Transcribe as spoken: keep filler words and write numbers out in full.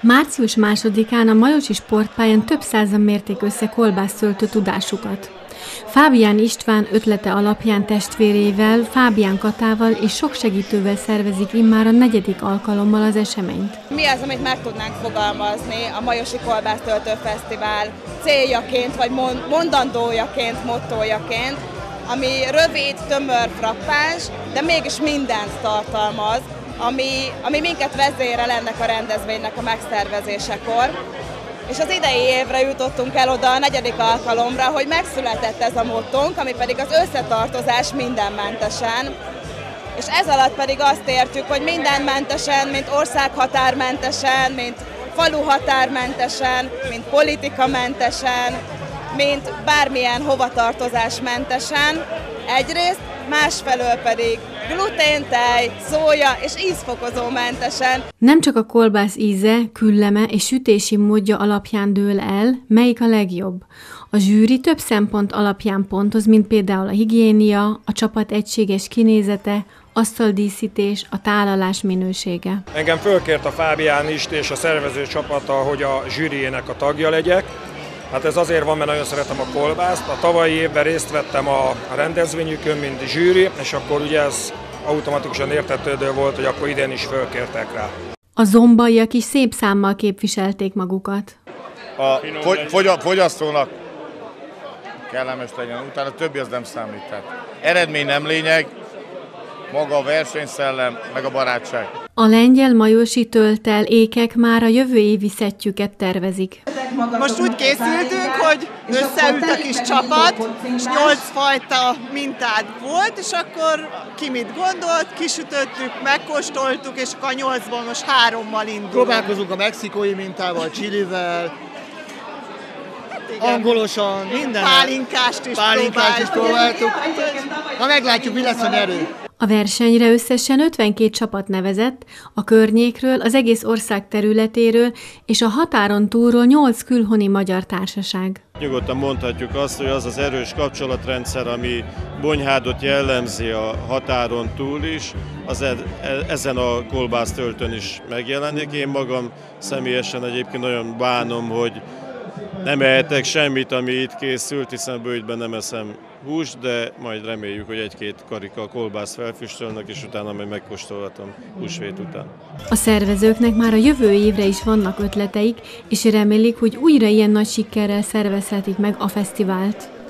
Március másodikán a majosi sportpályán több százan mérték össze kolbásztöltő tudásukat. Fábián István ötlete alapján testvérével, Fábián Katával és sok segítővel szervezik immár a negyedik alkalommal az eseményt. Mi az, amit meg tudnánk fogalmazni a Majosi Kolbásztöltő Fesztivál céljaként, vagy mondandójaként, mottójaként, ami rövid, tömör, frappáns, de mégis mindent tartalmaz, ami, ami minket vezérel ennek a rendezvénynek a megszervezésekor. És az idei évre jutottunk el oda a negyedik alkalomra, hogy megszületett ez a mottónk, ami pedig az összetartozás mindenmentesen. És ez alatt pedig azt értjük, hogy mindenmentesen, mint országhatármentesen, mint faluhatármentesen, mint politikamentesen, mint bármilyen hovatartozásmentesen egyrészt, másfelől pedig gluténtej, szója és ízfokozómentesen. Nem csak a kolbász íze, külleme és sütési módja alapján dől el, melyik a legjobb. A zsűri több szempont alapján pontoz, mint például a higiénia, a csapat egységes kinézete, asztaldíszítés, a tálalás minősége. Engem fölkért a Fábián ist és a szervező csapata, hogy a zsűriének a tagja legyek. Hát ez azért van, mert nagyon szeretem a kolbászt. A tavalyi évben részt vettem a rendezvényükön, mint zsűri, és akkor ugye ez automatikusan értetődő volt, hogy akkor idén is fölkértek rá. A zombaiak is szép számmal képviselték magukat. A fogy fogyasztónak kellemes legyen, utána a többi az nem számít. Tehát eredmény nem lényeg, maga a versenyszellem, meg a barátság. A lengyel majosi tölttel ékek már a jövő évi szettjüket tervezik. Most úgy készültünk, hogy összeült a kis csapat, és nyolc fajta mintád volt, és akkor ki mit gondolt, kisütöttük, megkóstoltuk, és akkor a nyolcból most hárommal indulunk. Próbálkozunk a mexikói mintával, csilivel, angolosan, minden. Pálinkást is Pálinkást is próbáltuk. Ha meglátjuk, mi lesz a nyerő. A versenyre összesen ötvenkét csapat nevezett, a környékről, az egész ország területéről és a határon túlról nyolc külhoni magyar társaság. Nyugodtan mondhatjuk azt, hogy az az erős kapcsolatrendszer, ami Bonyhádot jellemzi a határon túl is, az ezen a kolbásztöltőn is megjelenik. Én magam személyesen egyébként nagyon bánom, hogy nem ehetek semmit, ami itt készült, hiszen bőjtben nem eszem húst, de majd reméljük, hogy egy-két karika kolbász felfüstölnek, és utána majd megkóstolhatom húsvét után. A szervezőknek már a jövő évre is vannak ötleteik, és remélik, hogy újra ilyen nagy sikerrel szervezhetik meg a fesztivált.